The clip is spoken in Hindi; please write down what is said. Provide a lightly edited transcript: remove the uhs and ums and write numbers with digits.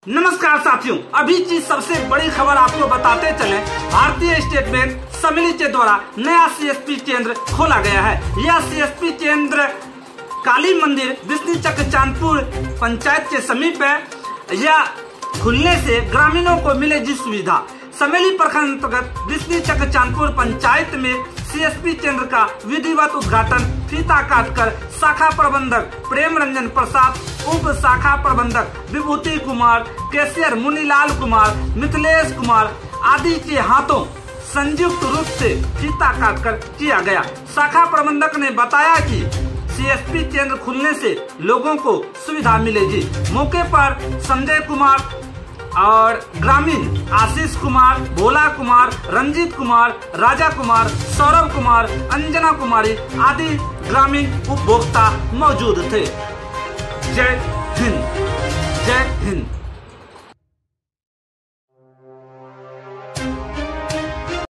नमस्कार साथियों, अभी की सबसे बड़ी खबर आपको बताते चले। भारतीय स्टेट बैंक सम्मिलित के द्वारा नया सीएसपी केंद्र खोला गया है। यह सीएसपी केंद्र काली मंदिर बिस्नी चक चांदपुर पंचायत के समीप है। यह खुलने से ग्रामीणों को मिलेगी सुविधा। समेली प्रखंड अंतर्गत बिस्नी चक चांदपुर पंचायत में सीएसपी केंद्र का विधिवत उद्घाटन फीता काटकर शाखा प्रबंधक प्रेम रंजन प्रसाद, उप शाखा प्रबंधक विभूति कुमार, कैशियर मुनीलाल कुमार, मिथिलेश कुमार आदि के हाथों संयुक्त रूप से फीता काटकर किया गया। शाखा प्रबंधक ने बताया कि सीएसपी केंद्र खुलने से लोगों को सुविधा मिलेगी। मौके पर संजय कुमार और ग्रामीण आशीष कुमार, भोला कुमार, रंजीत कुमार, राजा कुमार, सौरभ कुमार, अंजना कुमारी आदि ग्रामीण उपभोक्ता मौजूद थे। जय हिंद, जय हिंद।